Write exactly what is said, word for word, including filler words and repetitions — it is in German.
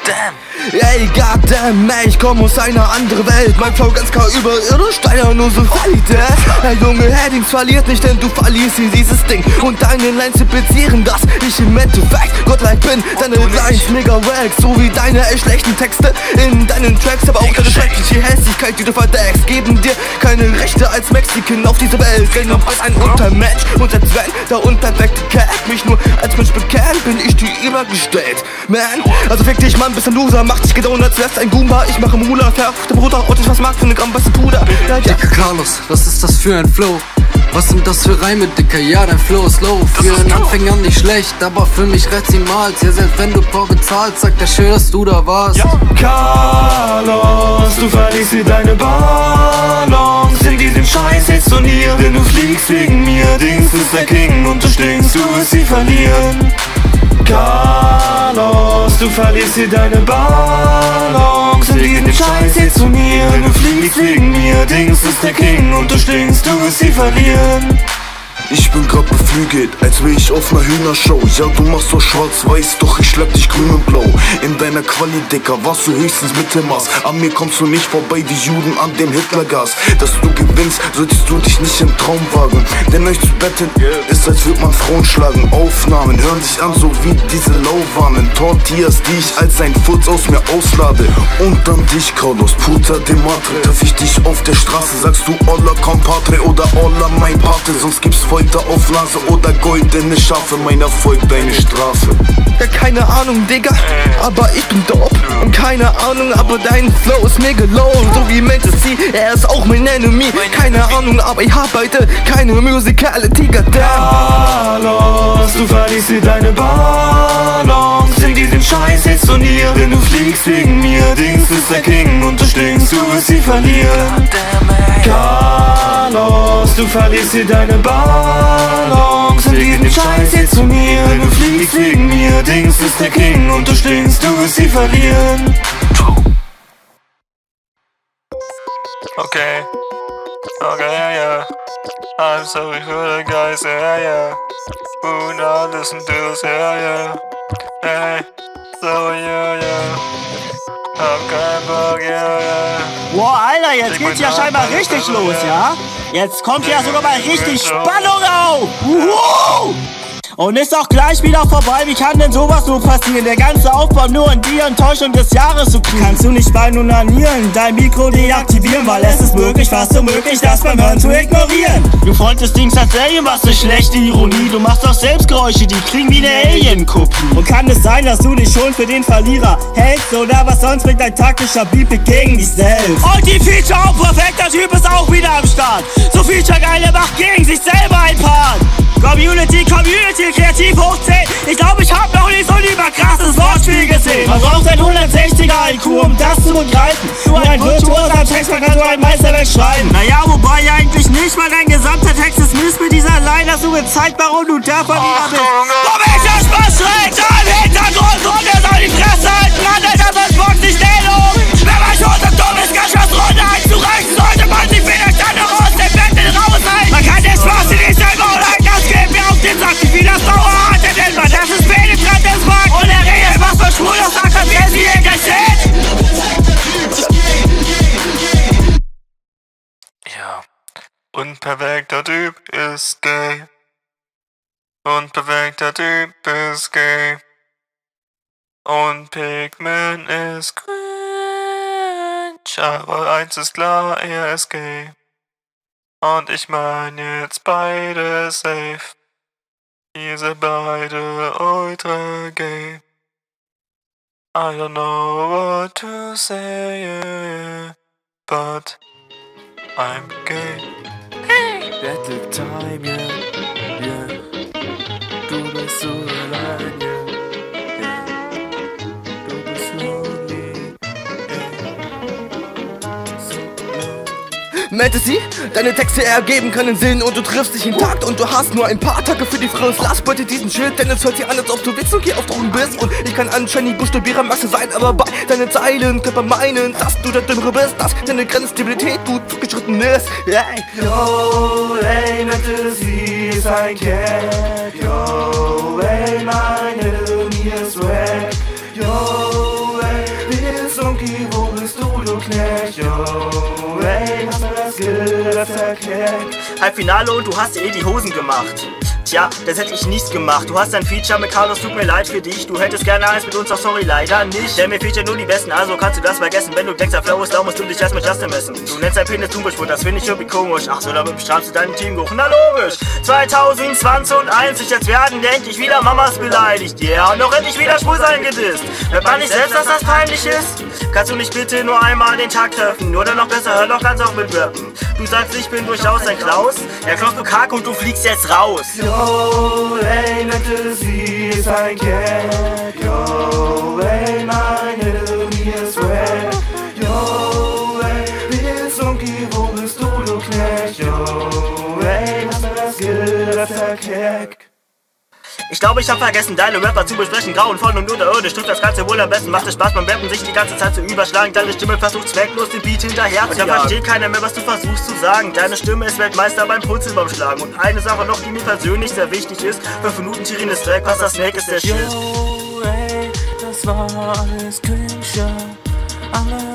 damn. Ey, goddamn, ey, ich komm aus einer anderen Welt. Mein Flow ganz klar überirdisch, deiner nur so Qualität. Ey, Junge, Headings verliert nicht, denn du verlierst hier dieses Ding. Und deine Lines implizieren, dass ich im Endeffekt Gottlike bin. Deine Lines mega wack, so wie deine ey, schlechten Texte in deinen Tracks. Aber auch deine schreckliche Hässlichkeit, die du verdeckst, geben dir keine Rechte als Mexican auf dieser Welt. Denn du bist ein Untermensch und als wenn der unperfekte Cat mich nur als Mensch bekennt, bin ich dir übergestellt, man. Also fick dich, Mann, bist ein Loser. Mach dich gedauert, als wärst ein Goomba. Ich mache Mula, verf der Bruder und ich was mag für ne Gramm weiße Puder. Ja, ja. Dicker Carlos, was ist das für ein Flow? Was sind das für Reime, Dicker? Ja, dein Flow ist low. Für einen Anfänger nicht schlecht, aber für mich reizt niemals. Ja, selbst wenn du Paar bezahlst, sagt der schön, dass du da warst. Ja. Carlos, du verlierst dir deine Balance in diesem scheiß Turnier. Denn du fliegst wegen mir, Dings ist der King und du stinkst, du wirst sie verlieren. Carlos, du verlierst hier deine Balance in diesem scheiß Turnier. Du fliegst wegen mir, Dings ist der King und du stinkst, du wirst sie verlieren. Ich bin grad beflügelt, als wär ich auf ner Hühnershow. Ja, du machst so schwarz-weiß, doch ich schlepp dich grün und blau. In deiner Quali, Dicker, warst du höchstens Mittelmaß. An mir kommst du nicht vorbei wie Juden an dem Hitlergas. Dass du gewinnst, solltest du dich nicht im Traum wagen. Denn euch zu betteln ist, als würd man Frauen schlagen. Aufnahmen hören sich an, so wie diese lauwarmen Tortillas, die ich als ein Furz aus mir auslade. Und dann dich, Carlos, puta de madre. Treff ich dich auf der Straße, sagst du Hola compadre oder Hola mein Pate. Sonst gibt's Folter auf Nase oder goldene Schafe, mein Erfolg deine Strafe. Ja, keine Ahnung, Digga, aber ich bin dope. Und keine Ahnung, aber dein Flow ist mega low. So wie Fantasy, er ist auch mein Enemy. Keine Ahnung, aber ich hab heute keine Musicality, goddamn. Carlos, du verlierst dir deine Balance in diesem scheiß Turnier. Denn du fliegst wegen mir, Dings ist der King und du stinkst, du wirst sie verlieren. Carlos, du verlierst dir deine Balance in diesem scheiß Turnier. Denn du fliegst wegen mir, Dings ist der King und du stinkst, du wirst sie verlieren. Okay, okay, yeah, yeah. I'm sorry for the guys, yeah, yeah. Who not listen to us, yeah, yeah. Hey, so yeah, yeah. Hab keinen Bock, yeah, yeah. Boah, Alter, jetzt geht's ja scheinbar richtig los, ja? Jetzt kommt ja sogar mal richtig Spannung auf! Wow! Und ist auch gleich wieder vorbei, wie kann denn sowas nur passieren? Der ganze Aufbau nur in die Enttäuschung des Jahres zu kriegen. Kannst du nicht beim Unanieren dein Mikro deaktivieren, weil es ist möglich, fast unmöglich, das beim Hören zu ignorieren. Du freundest Dings als Alien, was ne schlechte Ironie. Du machst auch selbst Geräusche, die klingen wie ne Alien-Kopie. Und kann es sein, dass du dich schon für den Verlierer hältst? Oder was sonst bringt dein taktischer Beat gegen dich selbst? Und die Feature auch perfekter Typ ist auch wieder am Start. So Feature-Geile macht gegen sich selber ein Part. Community, Community, kreativ hochzählen. Ich glaube, ich hab noch nie so ein überkrasses Wortspiel gesehen. Man braucht ein hundertsechziger I Q, um das zu begreifen. Nur ein virtuoser Text, man kann so ein Meisterwerk schreiben. Naja, wobei eigentlich nicht, weil dein gesamter Text ist Mist. Mit dieser Line hast du gezeigt, warum du der Verlierer bist. Warum ich das Spaß schreit, im Hintergrund und er soll die Fresse halten. Handelt das als Box nicht den um. Wenn man schon so dumm ist, ganz schön runter einzureichen, sollte man sich vielleicht dann noch aus dem Battle raushalten. Man kann den Spaß nicht selber unhalten. Geht mir auf den Sack, wie das dauerhart der Denver. Das ist penetrant, das Markt. Und er redet, was für schwul das sagt, wer sie hier geschieht. Ja, unperfekter Typ ist gay. Unperfekter Typ ist gay. Und Pigment ist cringe. Aber eins ist klar, er ist gay. Und ich mein jetzt beide safe. Ihr seid beide ultra gay. I don't know what to say, yeah, but I'm gay. Hey! Battle time, yeah, yeah. Du bist so allein, yeah, yeah. Du bist lonely, yeah. So lonely. Fantasy, deine Texte ergeben keinen Sinn und du triffst dich im Takt und du hast nur ein paar Tage für die Frist. Lass bitte diesen Shit, denn es hört sich an, als ob du willst und hier auf Drogen bist. Und ich kann anscheinend buchstabieren, magst du sein, aber bei deinen Zeilen Körper meinen, dass du der Dümmere bist, dass deine Grenzstabilität gut zugeschritten ist. Yeah. Yo, ey, Fantasy ist ein Cat. Yo, ey, meine Ironie ist wack. Yo, ey. Skill, das verkehrt. Halbfinale und du hast dir eh die Hosen gemacht. Tja, das hätte ich nicht gemacht. Du hast ein Feature mit Carlos, tut mir leid für dich. Du hättest gerne eins mit uns, doch sorry, leider nicht. Denn wir feature nur die Besten, also kannst du das vergessen. Wenn du denkst, der Flow ist lau, musst du dich erst mit Justin messen. Du nennst dein Penis Thunfischbrot, das finde ich irgendwie komisch. Ach so, damit bestrafst du deinem Team hoch. Na logisch! zwanzig zwanzig, jetzt werden endlich wieder Mamas beleidigt. Ja, yeah, und noch endlich wieder schwul sein gedisst. Hört man nicht selbst, dass das peinlich ist? Kannst du nicht bitte nur einmal den Tag treffen? Oder noch besser, hör doch ganz auf mit Rappen. Du sagst, ich bin durchaus ein Klaus. Ja, Klaus, du Kack und du fliegst jetzt raus. Yo, ey, nette, sie ist ein Gag. Yo, ey, meine Ironie ist wack. Yo, ey, wie ist Unki, wo bist du, du Knecht? Yo, ey, hast du das Skill, das verkehrt. Ich glaube, ich hab vergessen, deine Rapper zu besprechen. Grauenvoll und unterirdisch trifft das Ganze wohl am besten. Macht es Spaß beim Rappen, sich die ganze Zeit zu überschlagen. Deine Stimme versucht zwecklos den Beat hinterher zu jagen. Und da versteht keiner mehr, was du versuchst zu sagen. Deine Stimme ist Weltmeister beim Pulsen beim Schlagen. Und eine Sache noch, die mir persönlich sehr wichtig ist: fünf Minuten Tyrin ist Track, Pastor Snake ist der Shit. Yo, ey, das war alles Cringe. Alle